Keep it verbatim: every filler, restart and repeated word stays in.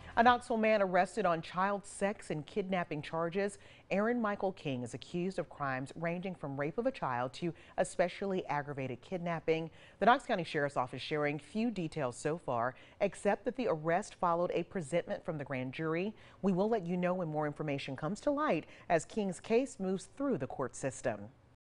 A Knoxville man arrested on child sex and kidnapping charges. Aaron Michael King is accused of crimes ranging from rape of a child to especially aggravated kidnapping. The Knox County Sheriff's Office sharing few details so far, except that the arrest followed a presentment from the grand jury. We will let you know when more information comes to light as King's case moves through the court system.